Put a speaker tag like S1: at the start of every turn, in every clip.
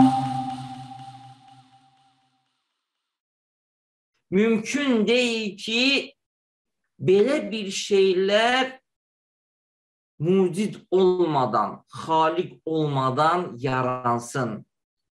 S1: Mümkün deyil ki, belə bir şeylər mucid olmadan, xaliq olmadan yaransın.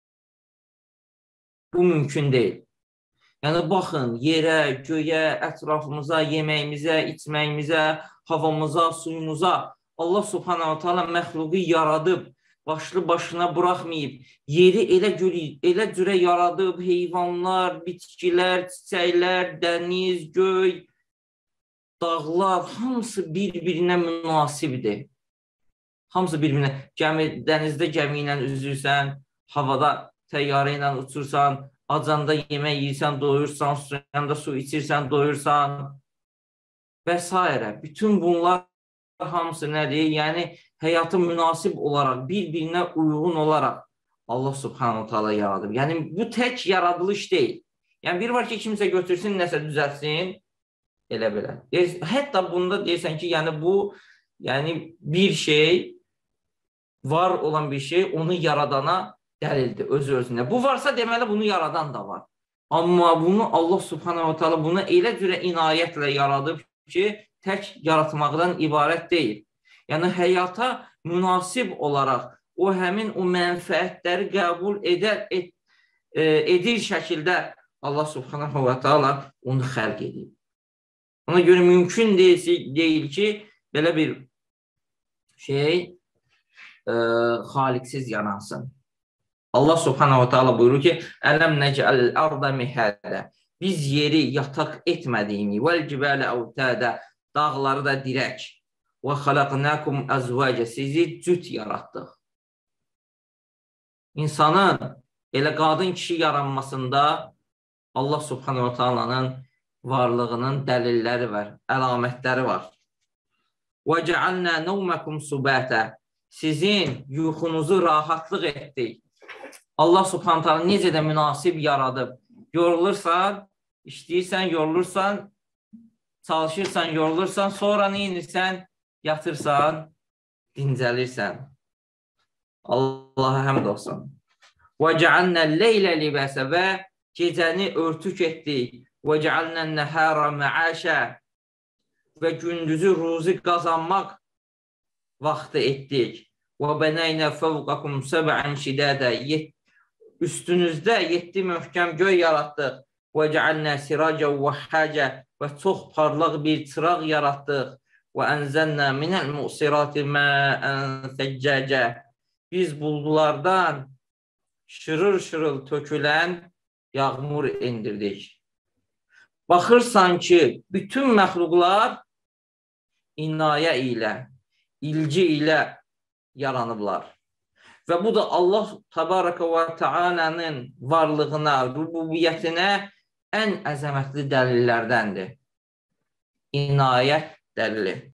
S1: Bu mümkün deyil. Yəni, baxın, yerə, göyə, ətrafımıza, yeməyimizə, içməyimizə, havamıza, suyumuza Allah subhanahu ta'ala məxluqu yaradıb, başlı başına buraxmayıb, yeri elə cürə yaradıb, heyvanlar, bitkilər, çiçəklər, dəniz, göy, dağlar, hamısı bir-birinə münasibdir. Hamısı bir-birinə. Dənizdə gəmi ilə üzürsən, havada təyyarə ilə uçursan, acanda yemək yiyirsən, doyursan, suyanda su içirsən, doyursan və s. Bütün bunlar hamısı nədir? Yəni, həyatı münasib olaraq, bir-birinə uyğun olaraq Allah subhanahu ta'ala yaradıb. Yəni, bu tək yaradılış deyil. Yəni, bir var ki, kimsə götürsün, nəsə düzəltsin, elə belə. Hətta bunda deyirsən ki, yəni, bu, yəni, bir şey, var olan bir şey, onu yaradana dəlildir, özü-özünə. Bu varsa, deməli, bunu yaradan da var. Amma bunu Allah subhanahu ta'ala bunu elə cürə inayətlə yaradıb ki, tək yaratmaqdan ibarət deyil. Yəni, həyata münasib olaraq o həmin o mənfəətləri qəbul edir şəkildə Allah subhanahu ta'ala onu xəlq edir. Ona görə mümkün deyil ki, belə bir şey xaliqsiz yanansın. Allah subhanahu ta'ala buyurur ki, Ələm nəcəl arda mihədə. Biz yeri yataq etmədiyimi, vəl cibələ əvtədə, dağları da dirək. Və xalaqnakum əzvəcə, sizi cüt yaratdıq. İnsanın elə qadın kişi yaranmasında Allah subhanahu ta'alanın varlığının dəlilləri var, əlamətləri var. Və cəalnə nəvməkum subətə. Sizin yuxunuzu rahatlıq etdik. Allah subhanahu ta'ala necə də münasib yaradıb. Yorulursan, işləyirsən, yorulursan, çalışırsan, yorulursan, sonra nə edirsən? Yatırsan, dincəlirsən. Allaha həmd olsun. Və cəalnə leylə libəsə və gecəni örtük etdik. Və cəalnə nəhərə məəşə və gündüzü ruzi qazanmaq vaxtı etdik. Və bənəynə fəvqakum səbən şidədə. Üstünüzdə 7 möhkəm göy yaratdıq. Və cəalnə siracə və həcə və çox parlaq bir çıraq yaratdıq. Və ənzəlnə minəl musiratı məən səccəcə. Biz buldulardan şırıl-şırıl tökülən yağmur indirdik. Baxırsan ki, bütün məxluqlar inayə ilə, ilgi ilə yaranıblar. Və bu da Allah təbarəkə və təala'nın varlığına, rububiyyətinə ən əzəmətli dəlillərdəndir. İnayət dəlili.